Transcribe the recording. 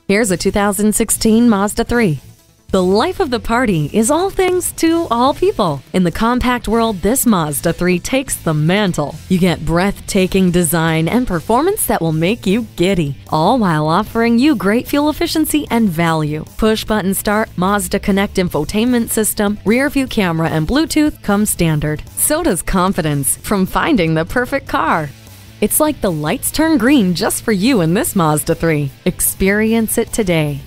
Here's a 2016 Mazda 3. The life of the party is all things to all people. In the compact world, this Mazda 3 takes the mantle. You get breathtaking design and performance that will make you giddy, all while offering you great fuel efficiency and value. Push-button start, Mazda Connect infotainment system, rear-view camera, and Bluetooth come standard. So does confidence from finding the perfect car. It's like the lights turn green just for you in this Mazda 3. Experience it today.